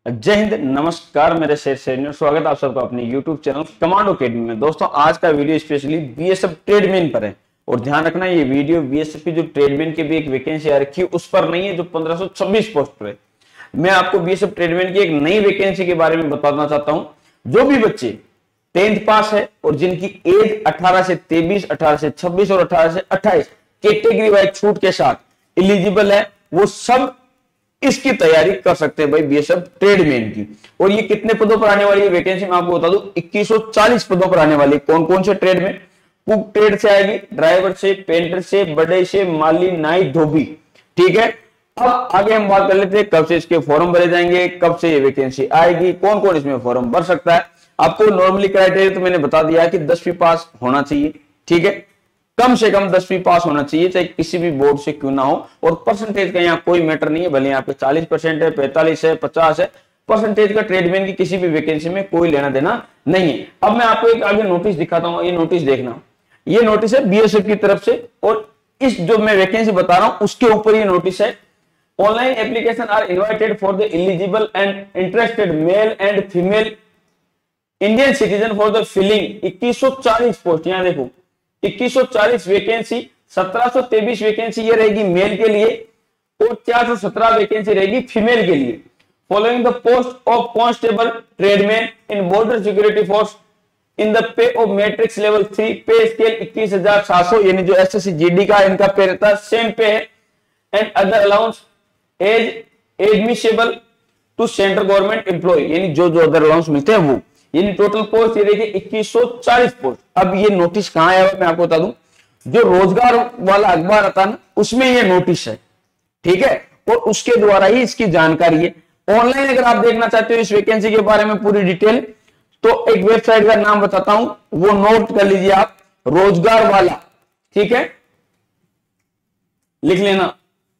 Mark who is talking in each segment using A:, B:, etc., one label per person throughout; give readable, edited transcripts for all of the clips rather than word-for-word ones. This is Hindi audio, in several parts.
A: जय हिंद, नमस्कार मेरे शेर शेरनियों, स्वागत है आप सबका अपने YouTube चैनल कमांडो अकेडमी में। दोस्तों आज का वीडियो स्पेशली बीएसएफ ट्रेडमैन पर है और ध्यान रखना ये वीडियो बीएसएफ की जो ट्रेडमैन की भी एक वैकेंसी आ रखी है उस पर नहीं है, जो 1526 पोस्ट पर है। मैं आपको बीएसएफ ट्रेडमैन की एक नई वैकेंसी के बारे में बताना चाहता हूँ। जो भी बच्चे 10th पास है और जिनकी एज 18 से 23, 18 से 26 और 18 से 28 कैटेगरी वाइज छूट के साथ एलिजिबल है, वो सब इसकी तैयारी कर सकते हैं भाई बीएसएफ ट्रेडमैन की। और ये कितने पदों पर आने वाली है वैकेंसी मैं आपको बता दूं, 2140 पदों पर आने वाली। कौन कौन से ट्रेड में? कुक ट्रेड से आएगी, ड्राइवर से, पेंटर से, बड़े से, माली, नाई, धोबी। ठीक है, अब आगे हम बात कर लेते हैं कब से इसके फॉर्म भरे जाएंगे, कब से ये वैकेंसी आएगी, कौन कौन इसमें फॉर्म भर सकता है। आपको नॉर्मली क्राइटेरिया तो मैंने बता दिया है कि 10वीं पास होना चाहिए। ठीक है, कम से कम 10वीं पास होना चाहिए, चाहे किसी भी बोर्ड से क्यों ना हो। और परसेंटेज का यहाँ कोई मैटर नहीं है, भले यहाँ पे 40% है, 45 है, 50 है, परसेंटेज का ट्रेडमैन की किसी भी वैकेंसी में कोई लेना देना नहीं है। अब मैं आपको एक आगे नोटिस दिखाता हूँ, ये नोटिस देखना। ये नोटिस है बीएसएफ की तरफ से और इस जो मैं वैकेंसी बता रहा हूं उसके ऊपर ये नोटिस है। Online application are invited for the eligible and interested male and female Indian citizen for the filling 2140 post. यहां देखो 2140 वैकेंसी, 1723 वैकेंसी ये रहेगी मेल के लिए और 417 वैकेंसी रहेगी फीमेल के लिए। Following the post of constable tradesman in border security force in the pay of matrix level 3 pay scale 21,700, यानी जो एसएससी जीडी का इनका पे रहता है सेम पे है। And other allowance as admissible to central government employ, यानी जो जो अदर अलाउंस मिलते हैं वो, यानी टोटल पोस्ट ये देखिए 2140 पोस्ट। अब ये नोटिस कहां आया मैं आपको बता दूं, जो रोजगार वाला अखबार आता है ना उसमें ये नोटिस है। ठीक है, और उसके द्वारा ही इसकी जानकारी है। ऑनलाइन अगर आप देखना चाहते हो इस वैकेंसी के बारे में पूरी डिटेल, तो एक वेबसाइट का नाम बताता हूं, वो नोट कर लीजिए आप, रोजगार वाला। ठीक है, लिख लेना,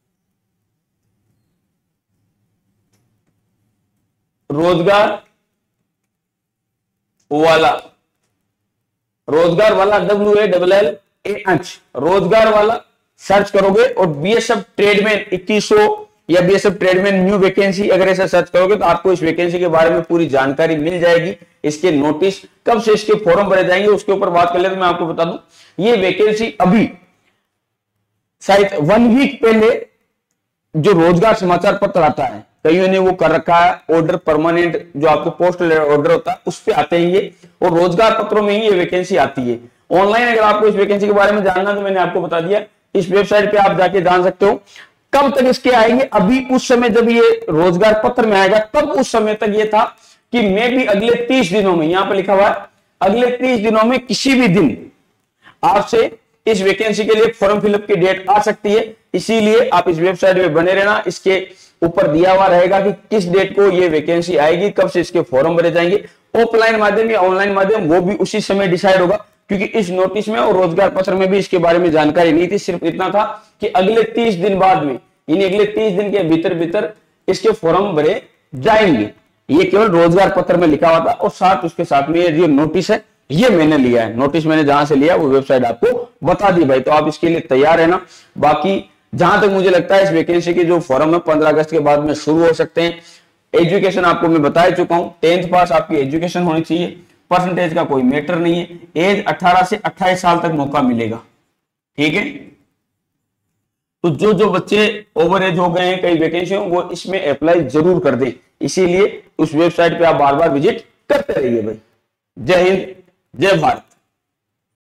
A: रोजगार वाला, रोजगार वाला WALLAH, रोजगार वाला सर्च करोगे और बीएसएफ ट्रेडमैन 2100 या बीएसएफ ट्रेडमैन न्यू वैकेंसी अगर ऐसा सर्च करोगे तो आपको इस वैकेंसी के बारे में पूरी जानकारी मिल जाएगी। इसके नोटिस कब से इसके फॉर्म भरे जाएंगे उसके ऊपर बात कर ले तो मैं आपको बता दूं, ये वैकेंसी अभी शायद 1 वीक पहले जो रोजगार समाचार पत्र आता है, कईयों ने वो कर रखा है ऑर्डर, परमानेंट जो आपको पोस्टल ऑर्डर होता है उस पे आते हैं ये, और रोजगार पत्रों में ही ये वैकेंसी आती है। ऑनलाइन अगर आपको इस वैकेंसी के बारे में जानना तो मैंने आपको बता दिया, इस वेबसाइट पे आप जाके जान सकते हो। कब तक इसके आएंगे? अभी उस समय जब ये रोजगार पत्र में आएगा तब उस समय तक ये था कि मैं भी अगले 30 दिनों में, यहां पर लिखा हुआ है अगले 30 दिनों में किसी भी दिन आपसे इस वैकेंसी के लिए फॉर्म फिलअप की डेट आ सकती है। इसीलिए आप इस वेबसाइट में बने रहना, इसके ऊपर दिया हुआ रहेगा कि किस डेट को ये वैकेंसी आएगी, कब से इसके फॉर्म भरे जाएंगे। ऑफलाइन माध्यम या ऑनलाइन माध्यम वो भी उसी समय डिसाइड होगा, क्योंकि इस नोटिस में और रोजगार पत्र में भी इसके बारे में जानकारी नहीं थी। सिर्फ इतना था कि अगले 30 दिन बाद में, यानी अगले 30 दिन के भीतर इसके फॉर्म भरे जाएंगे। ये केवल रोजगार पत्र में लिखा हुआ था और साथ उसके साथ में ये जो नोटिस है ये मैंने लिया है। नोटिस मैंने जहां से लिया वो वेबसाइट आपको बता दी भाई, तो आप इसके लिए तैयार है ना। बाकी जहां तक मुझे लगता है इस वैकेंसी के जो फॉर्म है 15 अगस्त के बाद में शुरू हो सकते हैं। एजुकेशन आपको मैं बता चुका हूं, 10th पास आपकी एजुकेशन होनी चाहिए, परसेंटेज का कोई मैटर नहीं है, एज 18 से 28 साल तक मौका मिलेगा। ठीक है, तो जो जो बच्चे ओवर एज हो गए हैं कई वैकेंसी वो इसमें अप्लाई जरूर कर दें। इसीलिए उस वेबसाइट पे आप बार बार विजिट करते रहिए भाई। जय हिंद, जय भारत।